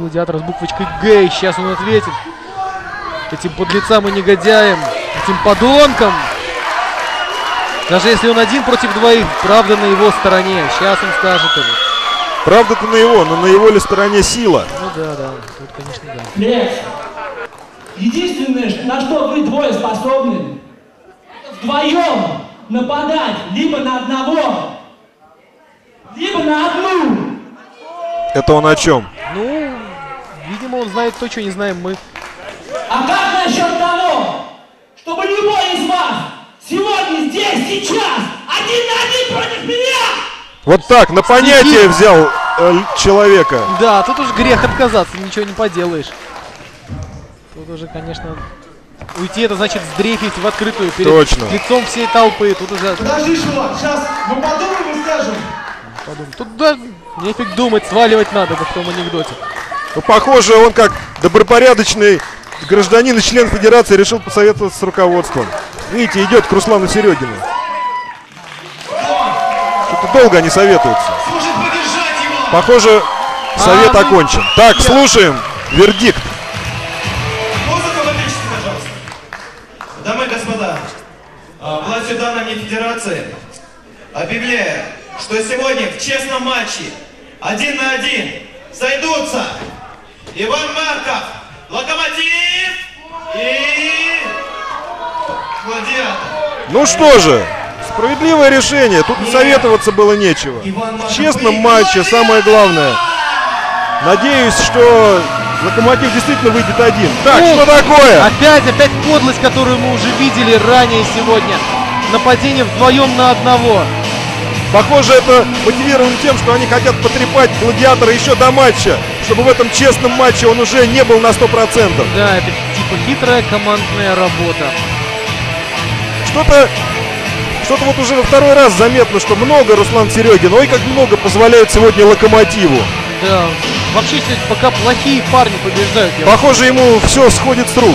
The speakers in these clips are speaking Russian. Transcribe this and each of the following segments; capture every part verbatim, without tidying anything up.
Гладиатора с буквочкой Г. И сейчас он ответит этим подлецам и негодяям, этим подонкам. Даже если он один против двоих, правда на его стороне. Сейчас он скажет ему. Правда-то на его, но на его ли стороне сила? Ну да, да, тут, конечно, да. Флекс, единственное, на что вы двое способны, вдвоем нападать либо на одного, либо на одну. Это он о чем? Ну, видимо, он знает то, что не знаем мы. А как насчет того, чтобы любой из вас сегодня, здесь, сейчас, один на один против меня? Вот так, на понятие взял э, человека. Да, тут уж грех отказаться, ничего не поделаешь. Тут уже, конечно, уйти это значит сдрейфить в открытую перед Точно. лицом всей толпы. Тут уже... Подожди, чувак, сейчас мы подумаем и скажем. Подумай. Тут даже нефиг думать, сваливать надо, как в том анекдоте. Ну, похоже, он как добропорядочный гражданин и член федерации решил посоветоваться с руководством. Видите, идет к Руслану Серегину. Что-то долго они советуются. Слушай, поддержать его. Похоже, совет А, ну, окончен. Так, я... слушаем вердикт. Музыку выключите, пожалуйста. Дамы и господа, властью данной мне федерации объявляю, что сегодня в честном матче один на один сойдутся Иван Марков, Локомотив и Гладиатор. Ну что же, справедливое решение. Тут и советоваться было нечего. В честном матче самое главное. Надеюсь, что Локомотив действительно выйдет один. Так, Ну, что такое? Опять, опять подлость, которую мы уже видели ранее сегодня. Нападение вдвоем на одного. Похоже, это мотивировано тем, что они хотят потрепать Гладиатора еще до матча, чтобы в этом честном матче он уже не был на сто процентов. Да, это типа хитрая командная работа. Что-то что-то вот уже во второй раз заметно, что много Руслан Серегин. Ой, как много позволяет сегодня Локомотиву. Да, вообще сегодня пока плохие парни побеждают. Я Похоже, ему все сходит с рук.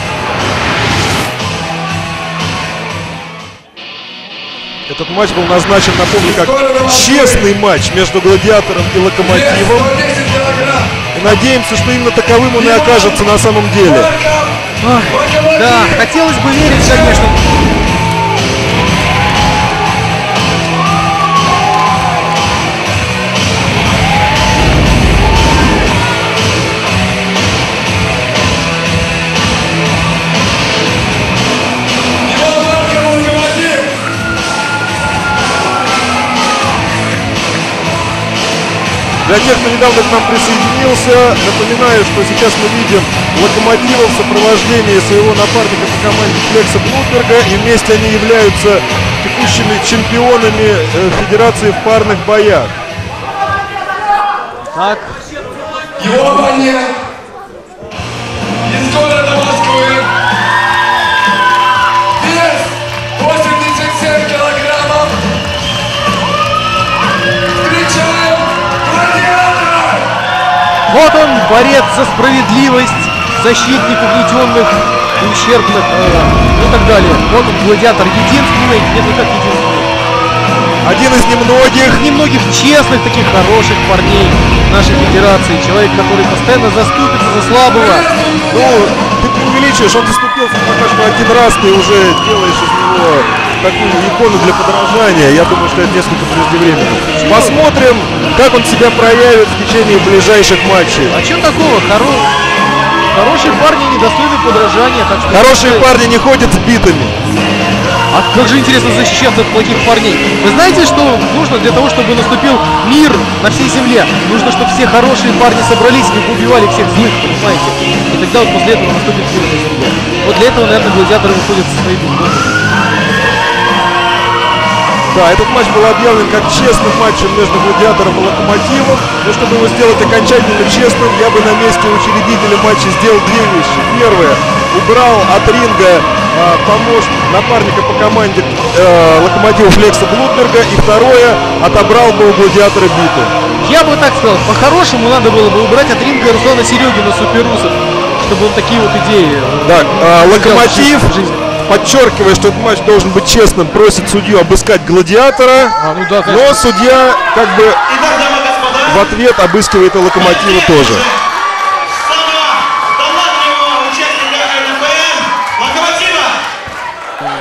Этот матч был назначен, напомню, как честный матч между Гладиатором и Локомотивом. И надеемся, что именно таковым он и окажется на самом деле. Ах, да, хотелось бы верить, конечно. Для тех, кто недавно к нам присоединился, напоминаю, что сейчас мы видим Локомотива в сопровождении своего напарника по команде Флекса Блутберга. И вместе они являются текущими чемпионами э, Федерации в парных боях. Так. Его оппонент из города Москвы. Вес восемьдесят семь килограммов. Встречаем Гладиатора! Вот он, борец за справедливость, защитник угнетенных и ущербных, э, ну и так далее. Вот он, Гладиатор, единственный, нет, ну как единственный. Один из немногих. Немногих честных, таких хороших парней нашей федерации. Человек, который постоянно заступится за слабого. Ну, ты преувеличиваешь, он заступился пока что один раз, ты уже делаешь из него такую икону для подражания. Я думаю, что это несколько преждевременно. Посмотрим, как он себя проявит в течение ближайших матчей. А что такого? Хоро... Хорошие парни недостойны подражания. Так что Хорошие это... парни не ходят с битами. А как же интересно защищаться от плохих парней. Вы знаете, что нужно для того, чтобы наступил мир на всей земле? Нужно, чтобы все хорошие парни собрались и убивали всех злых, понимаете? И тогда вот после этого наступит мир на земле. Вот для этого, наверное, Гладиаторы выходят со своей битвой. Да, этот матч был объявлен как честным матчем между Гладиатором и Локомотивом. Но чтобы его сделать окончательно честным, я бы на месте учредителя матча сделал две вещи. Первое, убрал от ринга э, помощник, напарника по команде э, Локомотива Флекса Блутберга. И второе, отобрал бы у Гладиатора биту. Я бы так сказал, по-хорошему надо было бы убрать от ринга Руслана Серегина Суперусов, чтобы он такие вот идеи... Так, э, Локомотив, в жизни. подчеркивая, что этот матч должен быть честным, просит судью обыскать Гладиатора. А, ну да, но судья как бы Итак, дамы и господа, в ответ обыскивает и Локомотива тоже.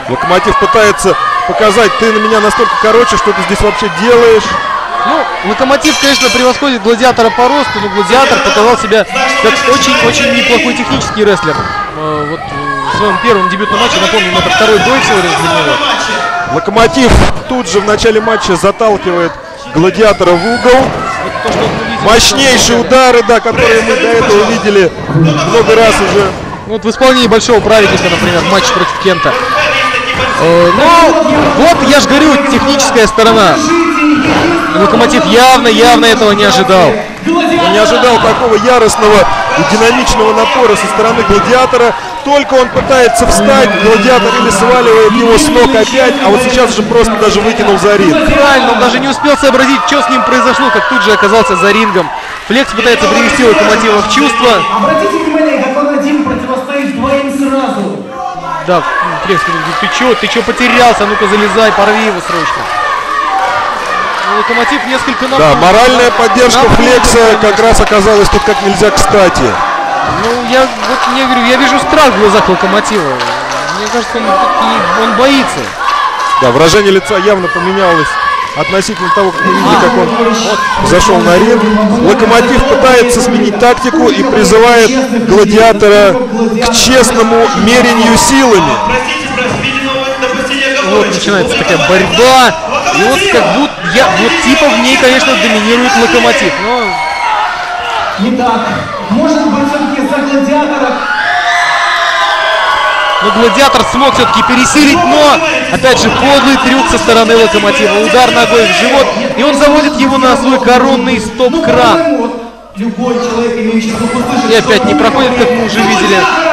Локомотив пытается показать, ты на меня настолько короче, что ты здесь вообще делаешь. Ну, Локомотив, конечно, превосходит Гладиатора по росту, но Гладиатор показал себя как очень-очень неплохой технический рестлер. Э, вот в своем первом дебютном матче, напомню, это второй бой всего лишь для него. Локомотив тут же в начале матча заталкивает Гладиатора в угол. Вот то, что мы видели, Мощнейшие что... удары, да, которые мы до этого видели много раз уже. Вот в исполнении Большого Праведника, например, матч против Кента. Э, но вот я же говорю, техническая сторона. Локомотив явно, явно этого не ожидал. Он не ожидал такого яростного и динамичного напора со стороны Гладиатора. Только он пытается встать, Гладиатор или сваливает его с ног опять, а вот сейчас же просто даже выкинул за ринг. Правильно, он даже не успел сообразить, что с ним произошло, как тут же оказался за рингом. Флекс пытается привести Локомотива в чувство. Обратите внимание, как он один противостоит двоим сразу. Да, Флекс, ты чё, ты чё потерялся? Ну-ка залезай, порви его срочно. Локомотив несколько напал. Да, моральная поддержка Напал, Флекса конечно. как раз оказалась тут как нельзя кстати. Ну, я вот не говорю, я вижу страх в глазах Локомотива. Мне кажется, он, он боится. Да, выражение лица явно поменялось относительно того, как мы видели, как он вот, зашел на ринг. Локомотив пытается сменить тактику и призывает Гладиатора к честному мерению силами. Вот начинается такая борьба. И вот как будто я, вот типа в ней, конечно, доминирует Локомотив. Но Итак, может быть, все-таки за Гладиатора. Но Гладиатор смог все-таки пересилить, но, опять же, подлый трюк со стороны Локомотива. Удар ногой в живот, и он заводит его на свой коронный стоп-кран. Любой человек, имеющий слух, услышит. И опять не проходит, как мы уже видели.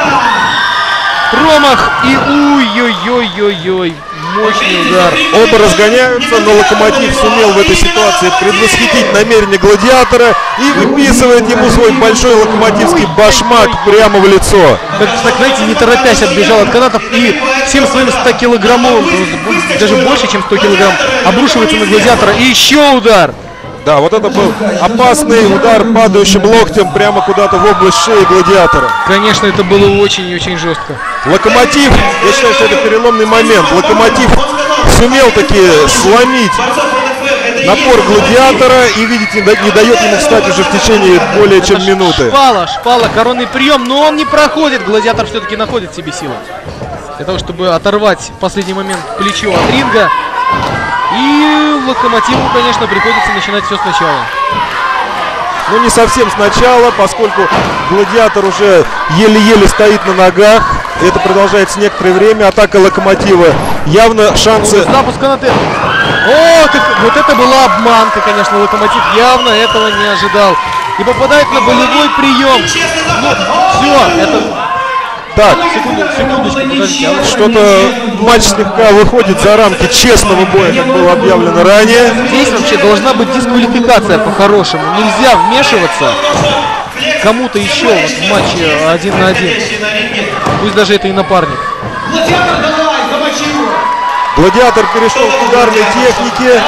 Промах и ой-ой-ой-ой-ой. Мощный удар. Оба разгоняются, но Локомотив сумел в этой ситуации предвосхитить намерение Гладиатора и выписывает ему свой большой локомотивский башмак прямо в лицо. Как, так, знаете, не торопясь отбежал от канатов и всем своим ста килограммовым, даже больше, чем сто килограмм, обрушивается на Гладиатора. И еще удар. Да, вот это был опасный удар падающим локтем прямо куда-то в область шеи Гладиатора. Конечно, это было очень и очень жестко. Локомотив, я считаю, что это переломный момент. Локомотив сумел таки сломить напор Гладиатора и, видите, не дает ему встать уже в течение более чем минуты. Шпала, шпала, коронный прием, но он не проходит. Гладиатор все-таки находит в себе силы для того, чтобы оторвать в последний момент плечо от ринга. И Локомотиву, конечно, приходится начинать все сначала. Ну, не совсем сначала, поскольку Гладиатор уже еле-еле стоит на ногах. И это продолжается некоторое время. Атака Локомотива. Явно шансы... Запуск канаты. О, как, вот это была обманка, конечно. Локомотив явно этого не ожидал. И попадает на болевой прием. Ну, все, это... Так, секунду, секундочку, подождите. А вот что-то матч слегка выходит за рамки честного боя, как было объявлено ранее. Здесь вообще должна быть дисквалификация по-хорошему. Нельзя вмешиваться кому-то еще вот в матче один на один. Пусть даже это и напарник. Гладиатор, давай, замочи его. Гладиатор перешел к ударной технике.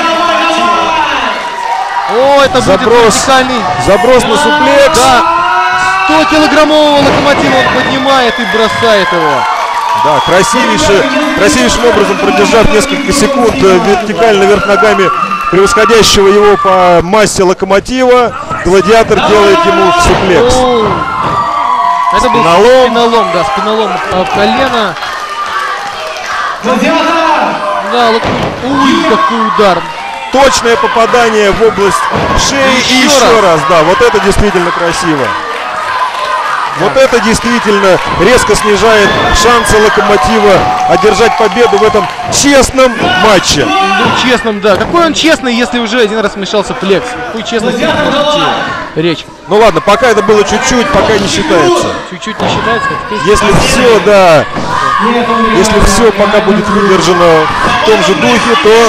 О, это будет Заброс, вертикальный. заброс на суплекс. Да. сто килограммового Локомотива он поднимает и бросает его. Да, красивейше, красивейшим образом продержав несколько секунд вертикально вверх ногами превосходящего его по массе Локомотива, Гладиатор делает ему суплекс. О, это был Спиналом. спиналом, да, спиналом об колено. Гладиатор! Да, Лок... Ui, какой удар. Точное попадание в область шеи и Еще еще раз. раз, да, вот это действительно красиво. Вот это действительно резко снижает шансы Локомотива одержать победу в этом честном матче. Ну, честным, да. Какой он честный, если уже один раз вмешался Флекс? Какой честности может идти речь? Ну ладно, пока это было чуть-чуть, пока не считается. Чуть-чуть не считается, как ты. Если все, да, если все пока будет выдержано в том же духе, то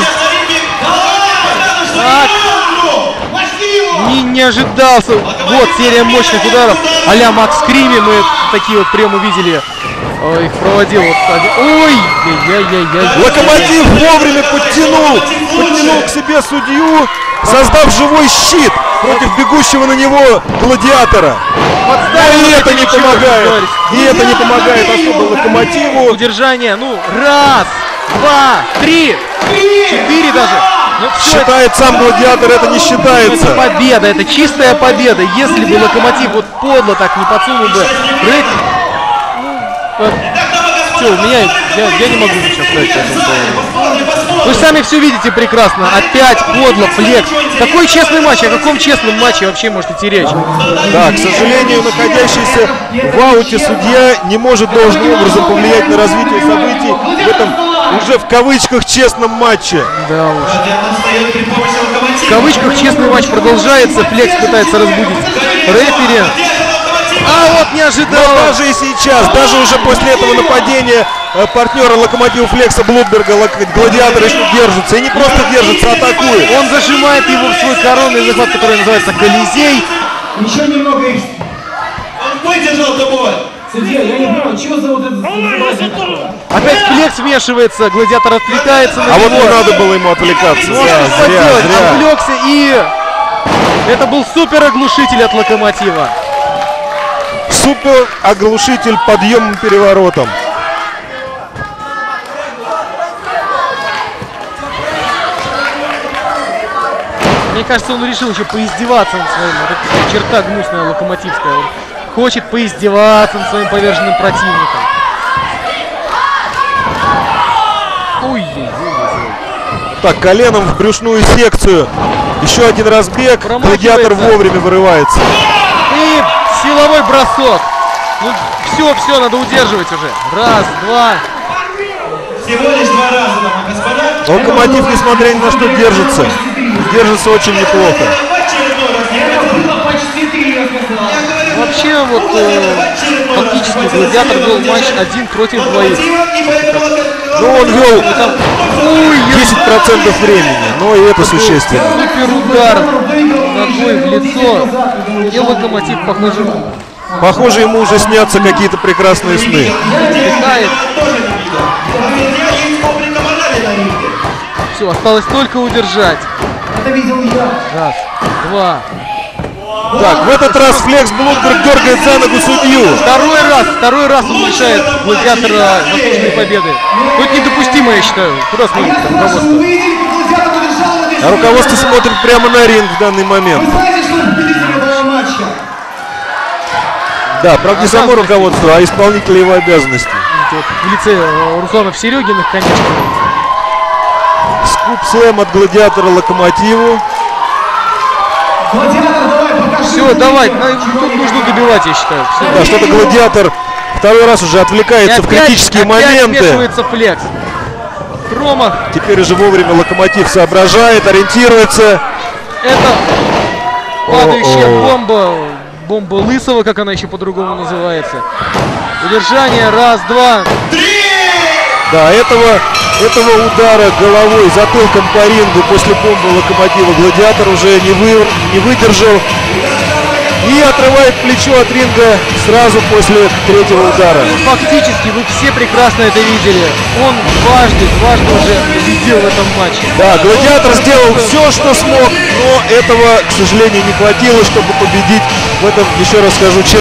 Так. Не, не ожидался. Вот серия мощных ударов. А-ля Макс Крими. Мы такие вот приемы видели. Ой, их проводил. Вот, ой, яй-яй-яй-яй. Локомотив вовремя подтянул, подтянул к себе судью создав живой щит против бегущего на него гладиатора. Но и это не помогает. И это не помогает особо Локомотиву. Удержание, ну, раз, два, три, четыре даже. Ну, всё Считает сам гладиатор, это не это, считается. это победа, это чистая победа. Если бы Локомотив вот подло так не подсунул бы рэкет, ну, все, у меня, я, я не могу ничего сказать по этому поводу. Вы сами все видите прекрасно. Опять подло, флекс. Какой честный матч? О каком честном матче вообще может идти речь? Да, к сожалению, находящийся в ауте судья не может должным образом повлиять на развитие событий в этом уже в кавычках честном матче. Да уж. Отстает при помощи Локомотива. В кавычках честный матч продолжается. Флекс пытается разбудить рефери. А вот не Но ожидал. даже и сейчас, даже уже после этого нападения э, партнера Локомотива Флекса Блудберга, Лок- гладиатор еще держится. И не просто держится, а атакует. Он зажимает его в свой коронный захват, который называется Колизей. Еще немного их. Он выдержал тобой. Судья, я не понимаю, чего за вот это... Опять Флекс вмешивается, гладиатор отвлекается на А вот него. не надо было ему отвлекаться. Ну, а Да, что зря, поделать? зря. Отвлекся, и это был супер оглушитель от Локомотива. Супер оглушитель подъемом переворотом. Мне кажется, он решил еще поиздеваться над своим. Вот эта черта гнусная локомотивская. Он хочет поиздеваться над своим поверженным противником. Ой-ой-ой. Так, коленом в брюшную секцию. Еще один разбег. Промахивается. Гладиатор вовремя вырывается. И силовой бросок. Ну, все, все, надо удерживать уже. Раз, два. Всего лишь два раза, дамы и господа. Локомотив, несмотря ни на что, держится. Держится очень неплохо. В очередной раз я говорю, Было почти три, я сказал. я говорю, Вообще, вот э, фактически гладиатор вел матч один против двоих. и поэтому... Ну, он вел Ой, десять процентов времени, но и это существенно. супер удар ногой в лицо. И Локомотив, похоже, Похоже, ему уже снятся какие-то прекрасные сны. отдыхает. Я есть публика морали на ринге. Все, осталось только удержать. Это видел я. Раз, два. Так, в этот раз Флекс Блудберг дергает за ногу судью. Второй раз, второй раз он лишает гладиатора заслуженной победы. Ну, это недопустимо, я считаю. Куда смотрит руководство? Увидели, как гладиатор удержал на А руководство смотрит прямо на ринг в данный момент. Вы знаете, что победитель этого матча? Да, правда, не само руководство, а исполнители его обязанностей. Вот в лице э, Русланов Серегиных, конечно. Скуп-слэм от гладиатора Локомотиву. Гладиатор, давай, покажи. Все, давай, на- тут нужно добивать, я считаю. Всё. Да, что-то гладиатор второй раз уже И отвлекается в опять- критические опять моменты. вмешивается Флекс. Промах. Теперь уже вовремя Локомотив соображает, ориентируется. Это падающая О-о. бомба. Бомба Лысого, как она еще по-другому называется. Удержание. Раз, два. Да, этого, этого удара головой, затылком по рингу после бомбы Локомотива гладиатор уже не, вы, не выдержал. И отрывает плечо от ринга сразу после третьего удара. Фактически вы все прекрасно это видели. Он дважды, дважды уже победил в этом матче. Да, гладиатор сделал все, что смог, но этого, к сожалению, не хватило, чтобы победить в этом, еще раз скажу,